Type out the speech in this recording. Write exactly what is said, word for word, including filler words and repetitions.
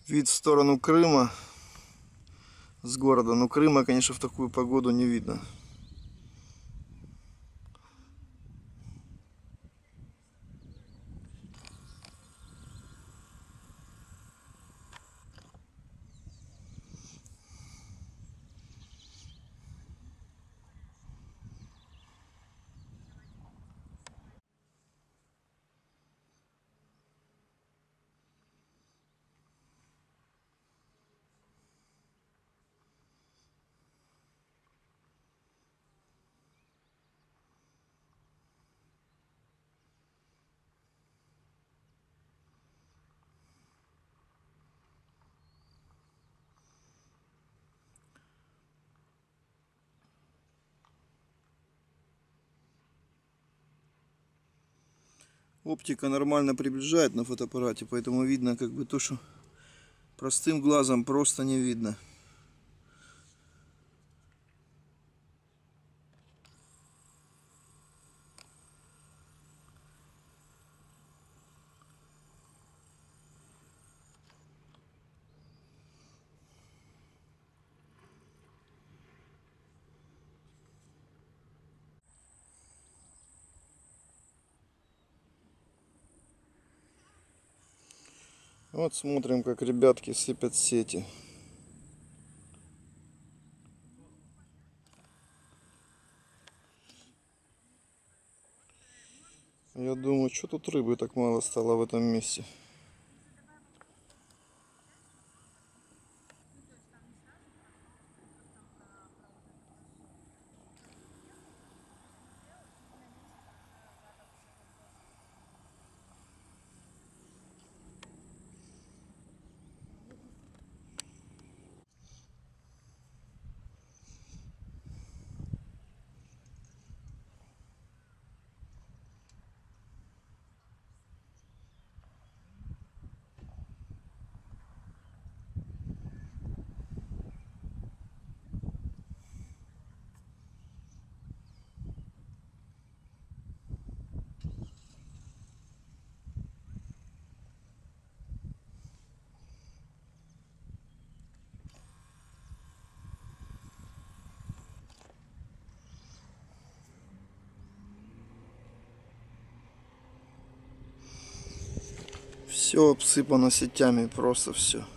Вид в сторону Крыма с города. Но Крыма, конечно, в такую погоду не видно. Оптика нормально приближает на фотоаппарате, поэтому видно как бы то, что простым глазом просто не видно. Вот смотрим, как ребятки сыпят сети. Я думаю, что тут рыбы так мало стало в этом месте. Все обсыпано сетями, просто все.